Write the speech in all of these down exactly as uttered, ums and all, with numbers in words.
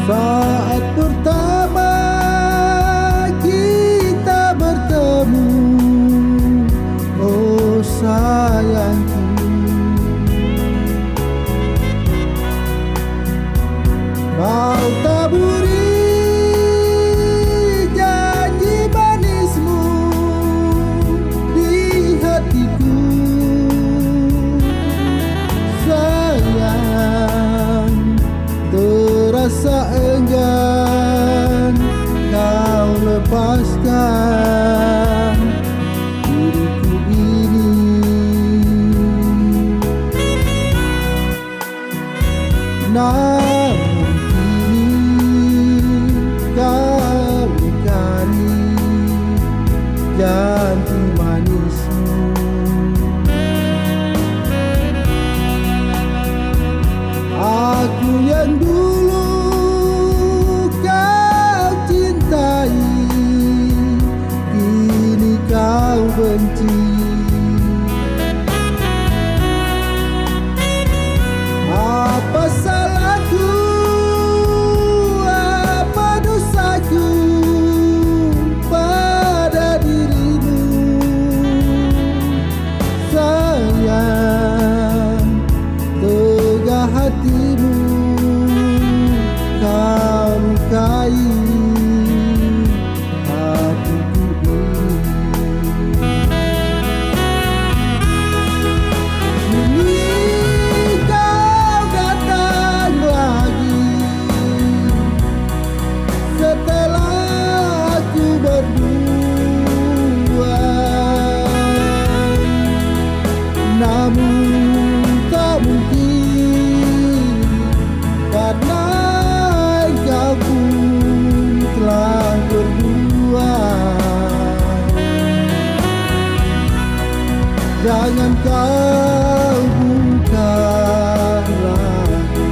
Saat pertama kita bertemu, oh sayangku, kau taburi janji manismu di hatiku. Sayang, terasa enggan kau lepaskan diriku ini. Namun kini kau ingkari janji manismu. Aku yang dulu kau cintai, kini kau benci. Apa salahku, apa dosaku pada dirimu? Sayang, tegah hatimu kau lukai hatiku ini. Kini kau datang lagi setelah aku berdua, namun tak mungkin karena engkau pun telah berdua. Jangan kau buka lagi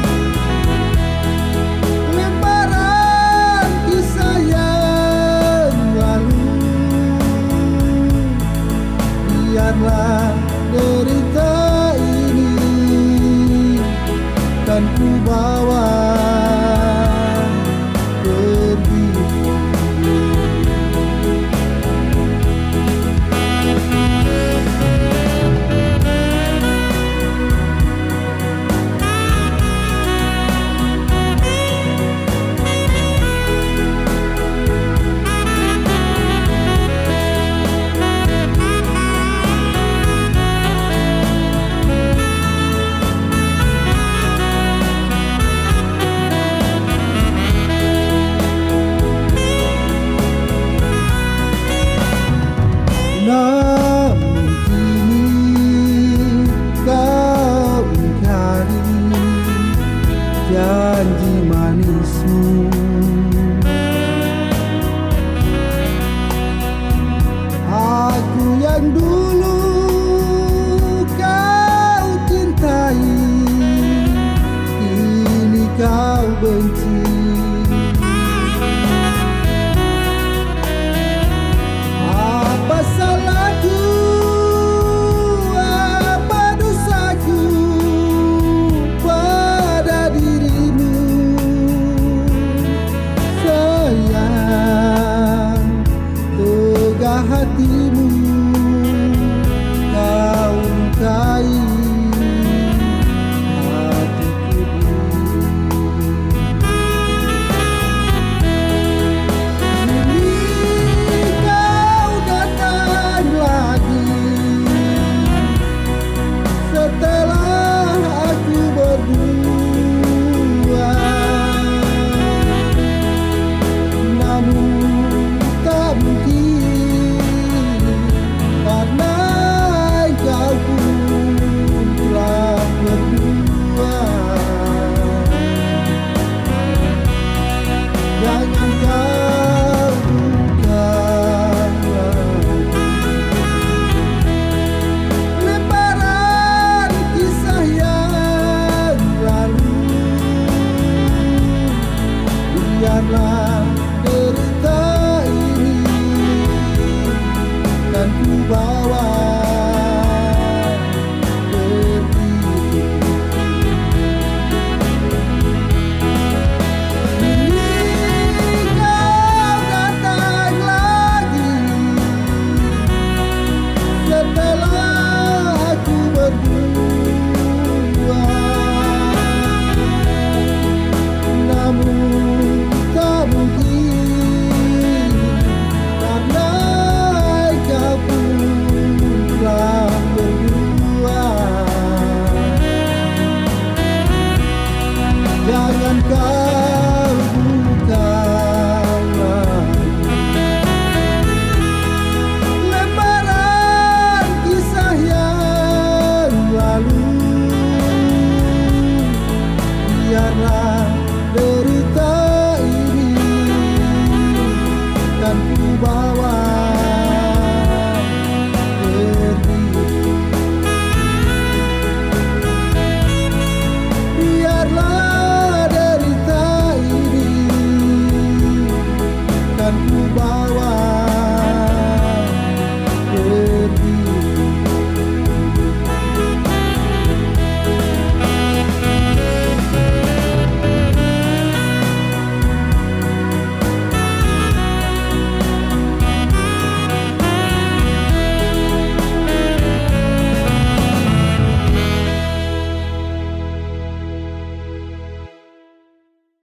lembaran kisah yang lalu. Biarlah derita ini kan ku bawa pergi. Namun kini kau ingkari janji manismu. Aku yang dulu kau cintai, kini kau benci. Apa salahku, apa dosaku pada dirimu? Sayang, tegah hatimu kau lukai hatiku ini. Kau datang lagi setelah aku berdua, namun tak mungkin karena engkau pun telah berdua. Jangan kau buka lagi lembaran kisah yang lalu. Biarlah derita ini kan ku bawa pergi. Tuhan.